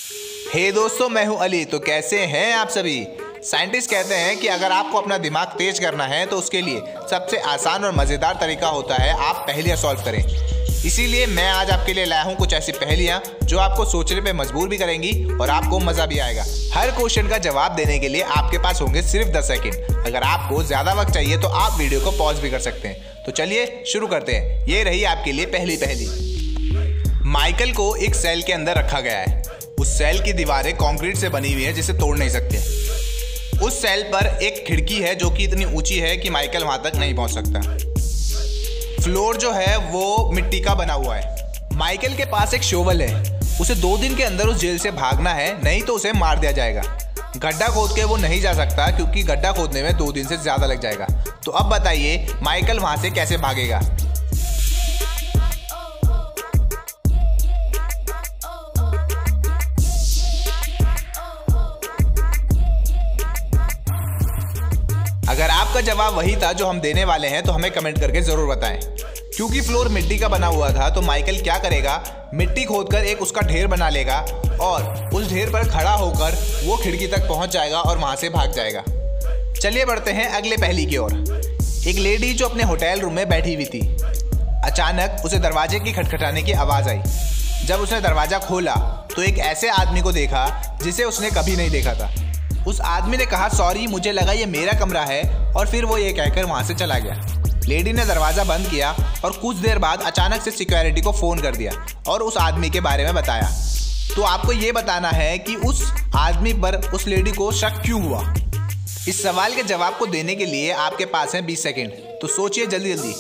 हे दोस्तों, मैं हूं अली। तो कैसे हैं आप सभी। साइंटिस्ट कहते हैं कि अगर आपको अपना दिमाग तेज करना है तो उसके लिए सबसे आसान और मज़ेदार तरीका होता है आप पहेलियाँ सॉल्व करें। इसीलिए मैं आज आपके लिए लाया हूँ कुछ ऐसी पहेलियाँ जो आपको सोचने पे मजबूर भी करेंगी और आपको मज़ा भी आएगा। हर क्वेश्चन का जवाब देने के लिए आपके पास होंगे सिर्फ 10 सेकंड। अगर आपको ज़्यादा वक्त चाहिए तो आप वीडियो को पॉज भी कर सकते हैं। तो चलिए शुरू करते हैं। ये रही आपके लिए पहली पहेली। माइकल को एक सेल के अंदर रखा गया है। उस सेल की दीवारें कंक्रीट से बनी हुई है जिसे तोड़ नहीं सकते। उस सेल पर एक खिड़की है जो कि इतनी ऊंची है कि माइकल वहां तक नहीं पहुंच सकता। फ्लोर जो है वो मिट्टी का बना हुआ है। माइकल के पास एक शोवल है। उसे 2 दिन के अंदर उस जेल से भागना है, नहीं तो उसे मार दिया जाएगा। गड्ढा खोद के वो नहीं जा सकता क्योंकि गड्ढा खोदने में 2 दिन से ज्यादा लग जाएगा। तो अब बताइए माइकल वहां से कैसे भागेगा। अगर आपका जवाब वही था जो हम देने वाले हैं तो हमें कमेंट करके जरूर बताएं। क्योंकि फ्लोर मिट्टी का बना हुआ था तो माइकल क्या करेगा, मिट्टी खोदकर एक उसका ढेर बना लेगा और उस ढेर पर खड़ा होकर वो खिड़की तक पहुंच जाएगा और वहां से भाग जाएगा। चलिए बढ़ते हैं अगले पहेली की ओर। एक लेडी जो अपने होटल रूम में बैठी हुई थी, अचानक उसे दरवाजे की खटखटाने की आवाज आई। जब उसने दरवाजा खोला तो एक ऐसे आदमी को देखा जिसे उसने कभी नहीं देखा था। उस आदमी ने कहा, सॉरी, मुझे लगा ये मेरा कमरा है, और फिर वो ये कहकर वहां से चला गया। लेडी ने दरवाजा बंद किया और कुछ देर बाद अचानक से सिक्योरिटी को फोन कर दिया और उस आदमी के बारे में बताया। तो आपको ये बताना है कि उस आदमी पर उस लेडी को शक क्यों हुआ। इस सवाल के जवाब को देने के लिए आपके पास है 20 सेकेंड। तो सोचिए जल्दी जल्दी।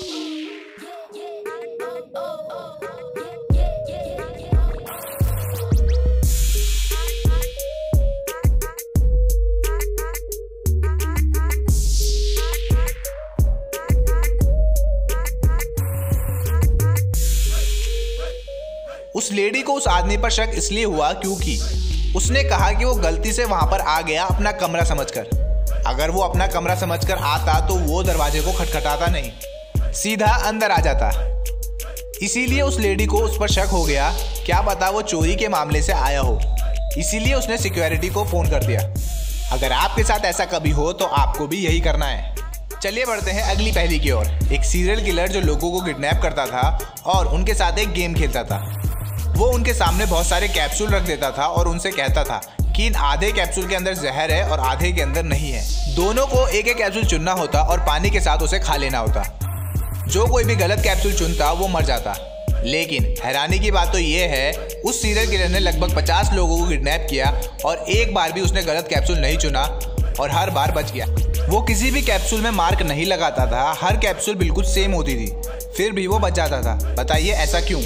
उस लेडी को उस आदमी पर शक इसलिए हुआ क्योंकि उसने कहा कि वो गलती से वहां पर आ गया अपना कमरा समझकर। अगर वो अपना कमरा समझकर आता तो वो दरवाजे को खटखटाता नहीं, सीधा अंदर आ जाता। इसीलिए उस लेडी को उस पर शक हो गया। क्या पता वो चोरी के मामले से आया हो, इसीलिए उसने सिक्योरिटी को फोन कर दिया। अगर आपके साथ ऐसा कभी हो तो आपको भी यही करना है। चलिए बढ़ते हैं अगली पहेली की ओर। एक सीरियल किलर जो लोगों को किडनैप करता था और उनके साथ एक गेम खेलता था। वो उनके सामने बहुत सारे कैप्सूल रख देता था और उनसे कहता था कि इन आधे कैप्सूल के अंदर जहर है और आधे के अंदर नहीं है। दोनों को एक एक कैप्सूल चुनना होता और पानी के साथ उसे खा लेना होता। जो कोई भी गलत कैप्सूल चुनता वो मर जाता। लेकिन हैरानी की बात तो ये है, उस सीरियल किलर ने लगभग 50 लोगों को किडनैप किया और एक बार भी उसने गलत कैप्सूल नहीं चुना और हर बार बच गया। वो किसी भी कैप्सूल में मार्क नहीं लगाता था, हर कैप्सूल बिल्कुल सेम होती थी, फिर भी वो बच जाता था। बताइए ऐसा क्यों।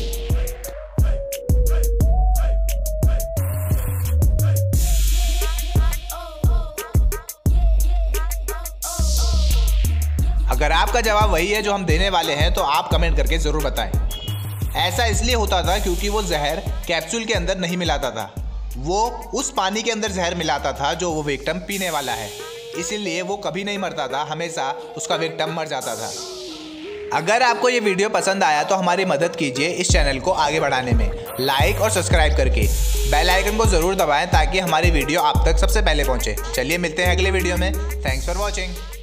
अगर आपका जवाब वही है जो हम देने वाले हैं तो आप कमेंट करके जरूर बताएं। ऐसा इसलिए होता था क्योंकि वो जहर कैप्सूल के अंदर नहीं मिलाता था, वो उस पानी के अंदर जहर मिलाता था जो वो विक्टिम पीने वाला है। इसीलिए वो कभी नहीं मरता था, हमेशा उसका विक्टिम मर जाता था। अगर आपको ये वीडियो पसंद आया तो हमारी मदद कीजिए इस चैनल को आगे बढ़ाने में, लाइक और सब्सक्राइब करके। बेल आइकन को जरूर दबाएं ताकि हमारी वीडियो आप तक सबसे पहले पहुंचे। चलिए मिलते हैं अगले वीडियो में। Thanks for watching.